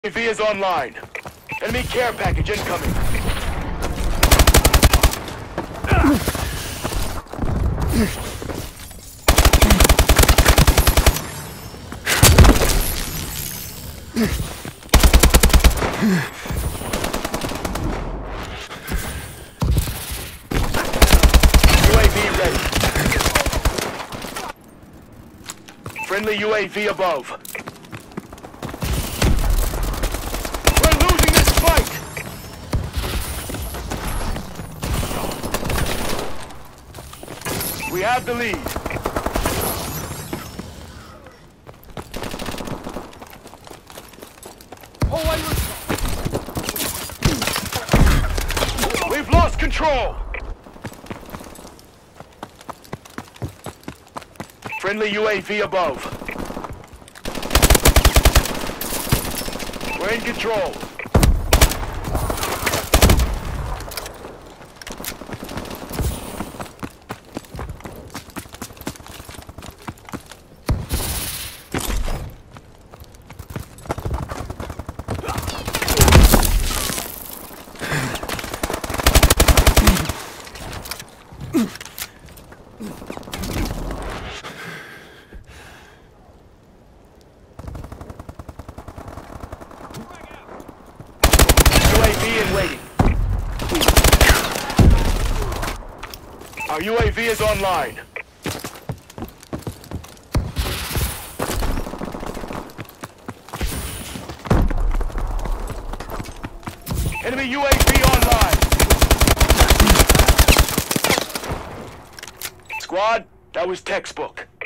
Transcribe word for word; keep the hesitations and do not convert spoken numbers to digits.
U A V is online. Enemy care package incoming. U A V ready. Friendly U A V above. We're losing this fight! We have the lead. We've lost control! Friendly U A V above. We're in control. Waiting. Our U A V is online. Enemy U A V online. Squad, that was textbook.